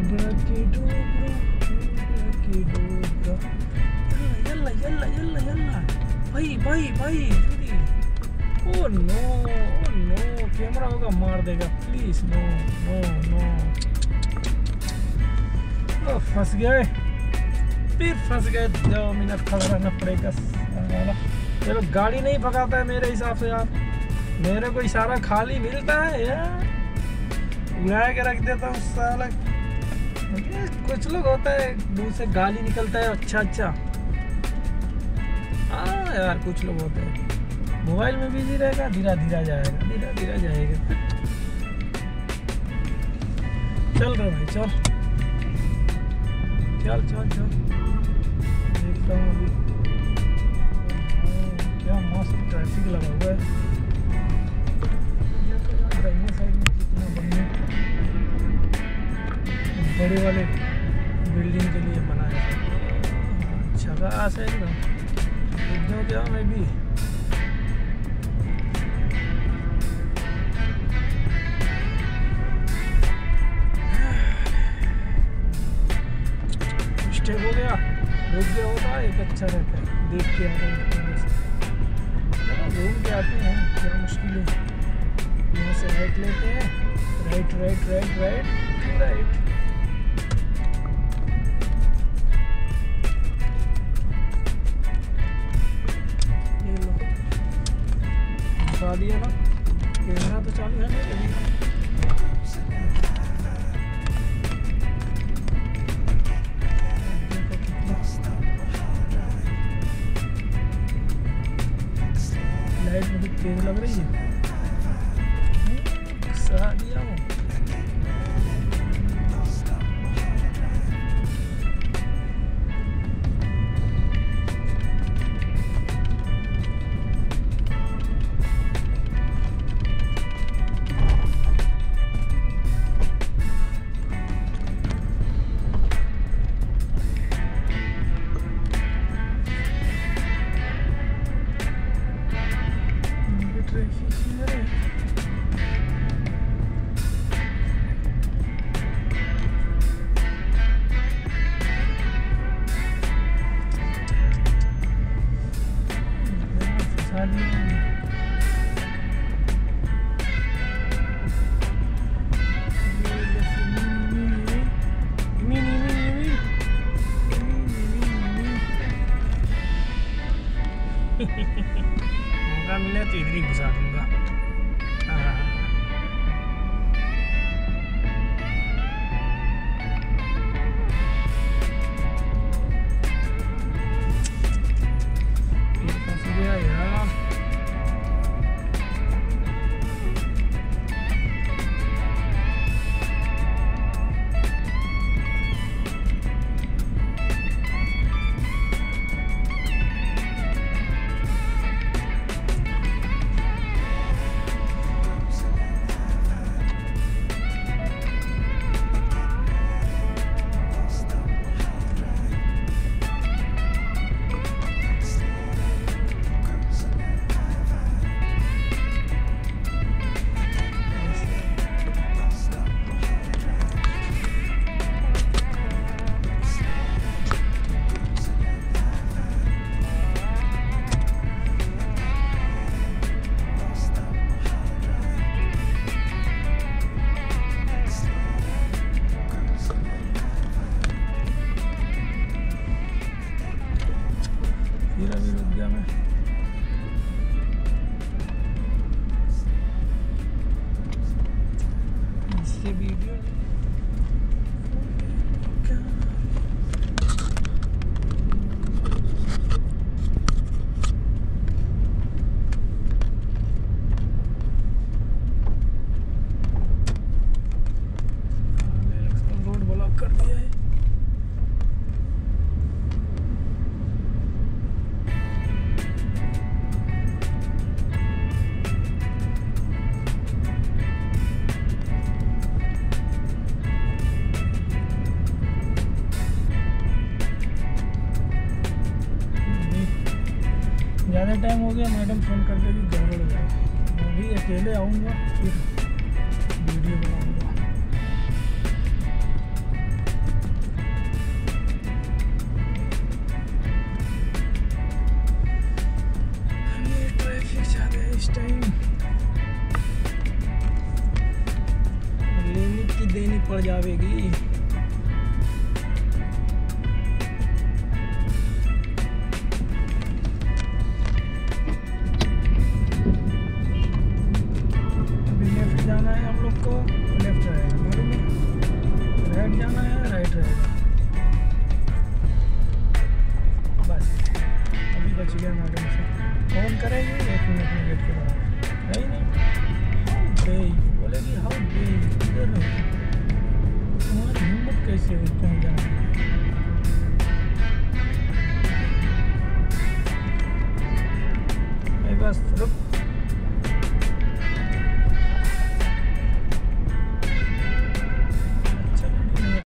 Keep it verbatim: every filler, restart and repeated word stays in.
डोबरा की डोबरा डोबरा की डोबरा। यल्ला यल्ला यल्ला यल्ला भाई भाई भाई जल्दी। Oh no oh no, camera होगा मार देगा, प्लीज नो नो नो। ओ फंस गए, फिर फंस गए। दो मिनट खड़ा रहना पड़ेगा। चलो गाड़ी नहीं भगाता है मेरे हिसाब से यार, मेरे को इशारा खाली मिलता है यार, उड़ा के रख देता हूँ साला। कुछ लोग होता है मुंह से गाली निकलता है अच्छा अच्छा। हाँ यार कुछ लोग होते हैं मोबाइल में बिजी रहेगा, धीरा धीरा जाएगा, धीरा धीरा जाएगा। चल रहे भाई चल चल चल चल। देखता हूँ अभी क्या मस्त ट्रैफिक लगा हुआ है। साइड में कितना बढ़िया बड़े वाले बिल्डिंग के लिए बनाया है। अच्छा खास है एकदम, एकदम क्या मैं भी स्टे हो गया, रुक गया होता एक अच्छा रहता है। देख के आ रहे हैं, घूम के आते हैं, क्या मुश्किल है। यहाँ से राइट लेते हैं, right right right right right. ये लो बता दिया ना, कैमरा तो चालू है मेरे भी। लाइट मुझे तेज लग रही है, दिया हूँ। मौका मिले तो इधर ही घुसा दूंगा। फंस गया यार। फिर अभी रुक गया मैं। इससे वीडियो रोड ब्लॉक कर दिया है। ज़्यादा टाइम हो गया, मैडम फ़ोन करके भी गड़बड़ हो गया। मैं भी अकेले आऊँगा फिर वीडियो बनाऊँगा। पड़ जाएगी। अभी लेफ्ट जाना है हम लोग को, लेफ्ट रहेगा मालूम है, राइट जाना है राइट रहेगा। बस अभी बच गया मैडम से, फोन करेंगे एक मिनट में गेट के बाहर। नहीं नहीं बोलेगी हाउ डे, इधर तुम्हारी हिम्मत कैसे हुई कहीं जाने।